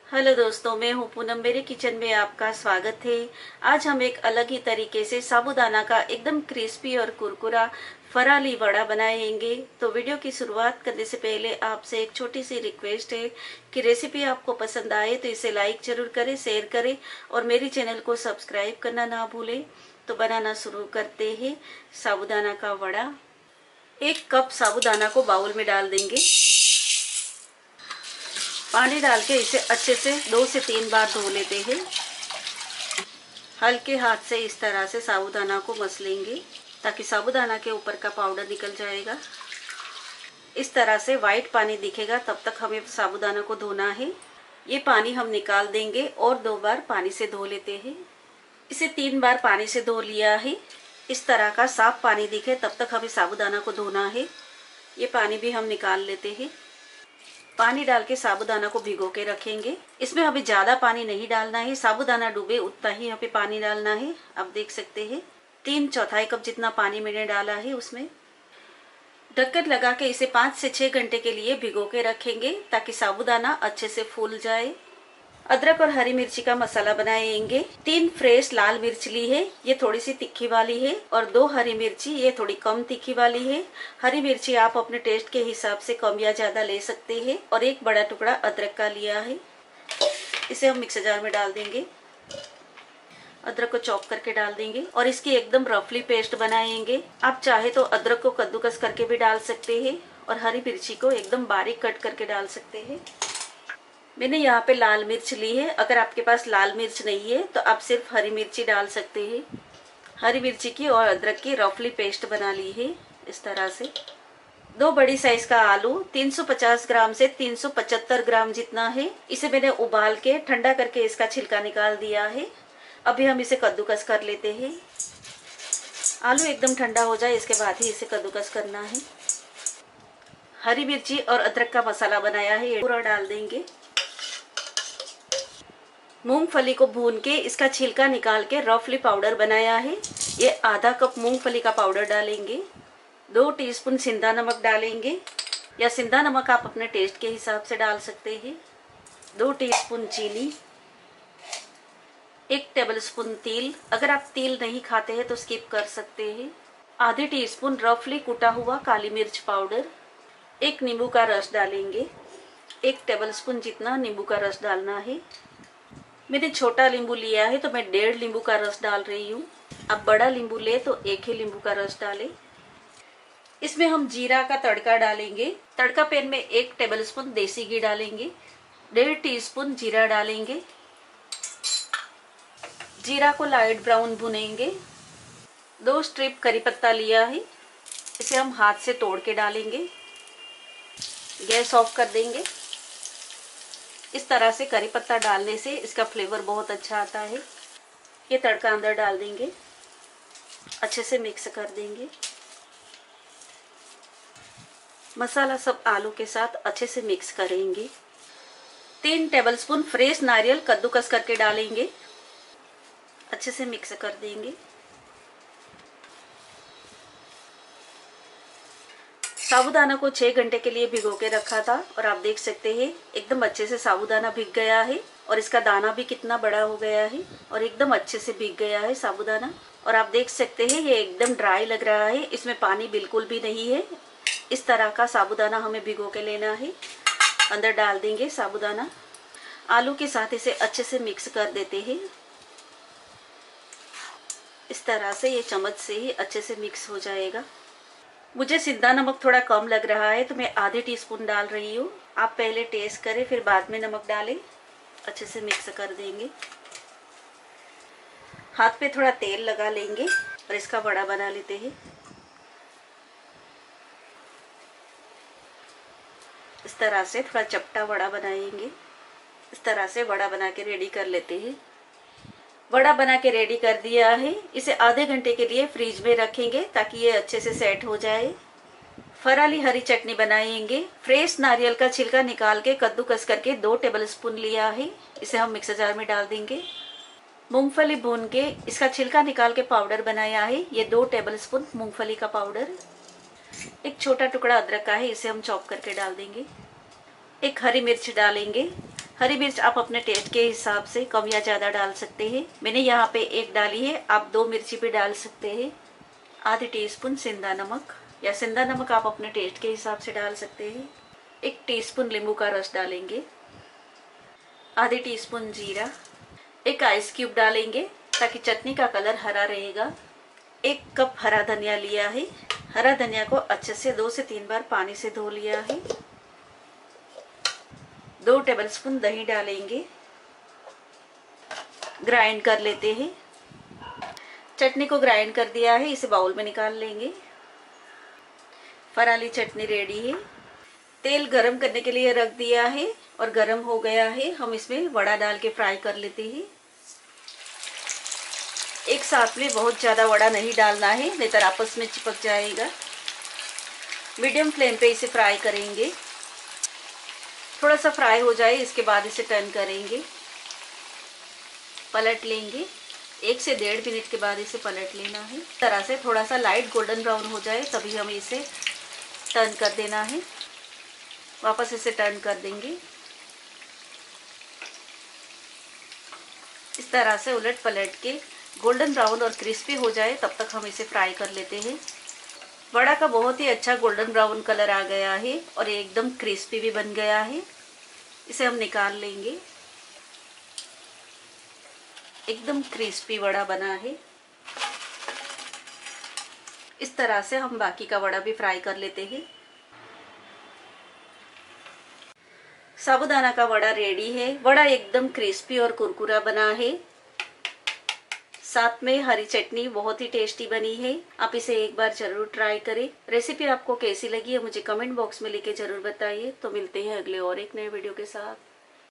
Hello दोस्तों, मैं हूं पूनम। मेरे किचन में आपका स्वागत है। आज हम एक अलग ही तरीके से साबूदाना का एकदम क्रिस्पी और कुरकुरा फराली वड़ा बनाएंगे। तो वीडियो की शुरुआत करने से पहले आपसे एक छोटी सी रिक्वेस्ट है कि रेसिपी आपको पसंद आए तो इसे लाइक जरूर करें, शेयर करें और मेरे चैनल को सब्सक्राइब करना ना भूलें। तो बनाना शुरू करते हैं। साबूदाना का वड़ा। 1 कप साबूदाना को बाउल में डाल देंगे। पानी डाल के इसे अच्छे से 2 से 3 बार धो लेते हैं। हल्के हाथ से इस तरह से साबूदाना को मस लेंगे ताकि साबूदाना के ऊपर का पाउडर निकल जाएगा। इस तरह से वाइट पानी दिखेगा तब तक हमें साबूदाना को धोना है। ये पानी हम निकाल देंगे और 2 बार पानी से धो लेते हैं। इसे 3 बार पानी से धो लिया है। इस तरह का साफ पानी दिखे तब तक हमें साबूदाना को धोना है। ये पानी भी हम निकाल लेते हैं। पानी डाल के साबूदाना को भिगो के रखेंगे। इसमें हमें ज्यादा पानी नहीं डालना है, साबूदाना डूबे उतना ही यहाँ पे पानी डालना है। आप देख सकते हैं 3/4 कप जितना पानी मैंने डाला है। उसमें ढक्कन लगा के इसे 5 से 6 घंटे के लिए भिगो के रखेंगे ताकि साबूदाना अच्छे से फूल जाए। अदरक और हरी मिर्ची का मसाला बनाएंगे। 3 फ्रेश लाल मिर्च ली है, ये थोड़ी सी तीखी वाली है, और 2 हरी मिर्ची, ये थोड़ी कम तीखी वाली है। हरी मिर्ची आप अपने टेस्ट के हिसाब से कम या ज्यादा ले सकते हैं। और 1 बड़ा टुकड़ा अदरक का लिया है। इसे हम मिक्सर जार में डाल देंगे। अदरक को चॉप करके डाल देंगे और इसकी एकदम रफली पेस्ट बनाएंगे। आप चाहे तो अदरक को कद्दूकस करके भी डाल सकते हैं और हरी मिर्ची को एकदम बारीक कट करके डाल सकते हैं। मैंने यहाँ पे लाल मिर्च ली है। अगर आपके पास लाल मिर्च नहीं है तो आप सिर्फ हरी मिर्ची डाल सकते हैं। हरी मिर्ची की और अदरक की रफली पेस्ट बना ली है इस तरह से। 2 बड़ी साइज का आलू 350 ग्राम से 375 ग्राम जितना है। इसे मैंने उबाल के ठंडा करके इसका छिलका निकाल दिया है। अभी हम इसे कद्दूकस कर लेते हैं। आलू एकदम ठंडा हो जाए इसके बाद ही इसे कद्दूकस करना है। हरी मिर्ची और अदरक का मसाला बनाया है, ये पूरा डाल देंगे। मूंगफली को भून के इसका छिलका निकाल के रफली पाउडर बनाया है। ये आधा कप मूंगफली का पाउडर डालेंगे। 2 टीस्पून सिंधा नमक डालेंगे, या सिंधा नमक आप अपने टेस्ट के हिसाब से डाल सकते हैं। 2 टीस्पून चीनी, 1 टेबलस्पून तिल। अगर आप तिल नहीं खाते हैं तो स्किप कर सकते हैं। आधे टीस्पून रफली कुटा हुआ काली मिर्च पाउडर। 1 नींबू का रस डालेंगे। 1 टेबलस्पून जितना नींबू का रस डालना है। मैंने छोटा नींबू लिया है तो मैं 1.5 नींबू का रस डाल रही हूँ। आप बड़ा नींबू ले तो 1 ही नींबू का रस डालें। इसमें हम जीरा का तड़का डालेंगे। तड़का पैन में 1 टेबलस्पून देसी घी डालेंगे। 1.5 टीस्पून जीरा डालेंगे। जीरा को लाइट ब्राउन भुनेंगे। 2 स्ट्रिप करी पत्ता लिया है, इसे हम हाथ से तोड़ के डालेंगे। गैस ऑफ कर देंगे। इस तरह से करी पत्ता डालने से इसका फ्लेवर बहुत अच्छा आता है। ये तड़का अंदर डाल देंगे, अच्छे से मिक्स कर देंगे। मसाला सब आलू के साथ अच्छे से मिक्स करेंगे। 3 टेबलस्पून फ्रेश नारियल कद्दूकस करके डालेंगे, अच्छे से मिक्स कर देंगे। साबूदाना को 6 घंटे के लिए भिगो के रखा था और आप देख सकते हैं एकदम अच्छे से साबूदाना भीग गया है और इसका दाना भी कितना बड़ा हो गया है और एकदम अच्छे से भीग गया है साबूदाना। और आप देख सकते हैं ये एकदम ड्राई लग रहा है, इसमें पानी बिल्कुल भी नहीं है। इस तरह का साबूदाना हमें भिगो के लेना है। अंदर डाल देंगे साबूदाना। आलू के साथ इसे अच्छे से मिक्स कर देते हैं। इस तरह से ये चम्मच से ही अच्छे से मिक्स हो जाएगा। मुझे सिंधा नमक थोड़ा कम लग रहा है तो मैं आधे टीस्पून डाल रही हूँ। आप पहले टेस्ट करें फिर बाद में नमक डालें। अच्छे से मिक्स कर देंगे। हाथ पे थोड़ा तेल लगा लेंगे और इसका वड़ा बना लेते हैं। इस तरह से थोड़ा चपटा वड़ा बनाएंगे। इस तरह से वड़ा बना के रेडी कर लेते हैं। वड़ा बना के रेडी कर दिया है। इसे आधे घंटे के लिए फ्रिज में रखेंगे ताकि ये अच्छे से सेट हो जाए। फराली हरी चटनी बनाएंगे। फ्रेश नारियल का छिलका निकाल के कद्दूकस करके 2 टेबलस्पून लिया है, इसे हम मिक्सर जार में डाल देंगे। मूंगफली भून के इसका छिलका निकाल के पाउडर बनाया है, ये 2 टेबलस्पून मूंगफली का पाउडर। 1 छोटा टुकड़ा अदरक का है, इसे हम चॉप करके डाल देंगे। 1 हरी मिर्च डालेंगे। हरी मिर्च आप अपने टेस्ट के हिसाब से कम या ज़्यादा डाल सकते हैं। मैंने यहाँ पे 1 डाली है, आप 2 मिर्ची भी डाल सकते हैं। आधी टीस्पून सेंधा नमक या सेंधा नमक आप अपने टेस्ट के हिसाब से डाल सकते हैं। 1 टीस्पून नींबू का रस डालेंगे। आधी टीस्पून जीरा। 1 आइस क्यूब डालेंगे ताकि चटनी का कलर हरा रहेगा। 1 कप हरा धनिया लिया है। हरा धनिया को अच्छे से 2 से 3 बार पानी से धो लिया है। 2 टेबलस्पून दही डालेंगे। ग्राइंड कर लेते हैं। चटनी को ग्राइंड कर दिया है, इसे बाउल में निकाल लेंगे। फराली चटनी रेडी है। तेल गरम करने के लिए रख दिया है और गरम हो गया है। हम इसमें वड़ा डाल के फ्राई कर लेते हैं। एक साथ में बहुत ज़्यादा वड़ा नहीं डालना है, नहीं तो आपस में चिपक जाएगा। मीडियम फ्लेम पे इसे फ्राई करेंगे। थोड़ा सा फ्राई हो जाए, इसके बाद इसे टर्न करेंगे, पलट लेंगे। 1 से 1.5 मिनट के बाद इसे पलट लेना है। इस तरह से थोड़ा सा लाइट गोल्डन ब्राउन हो जाए तभी हमें इसे टर्न कर देना है। वापस इसे टर्न कर देंगे। इस तरह से उलट पलट के गोल्डन ब्राउन और क्रिस्पी हो जाए तब तक हम इसे फ्राई कर लेते हैं। वड़ा का बहुत ही अच्छा गोल्डन ब्राउन कलर आ गया है और एकदम क्रिस्पी भी बन गया है। इसे हम निकाल लेंगे। एकदम क्रिस्पी वड़ा बना है। इस तरह से हम बाकी का वड़ा भी फ्राई कर लेते हैं। साबूदाना का वड़ा रेडी है। वड़ा एकदम क्रिस्पी और कुरकुरा बना है। साथ में हरी चटनी बहुत ही टेस्टी बनी है। आप इसे एक बार जरूर ट्राई करें। रेसिपी आपको कैसी लगी है मुझे कमेंट बॉक्स में लिखे जरूर बताइए। तो मिलते हैं अगले और एक नए वीडियो के साथ।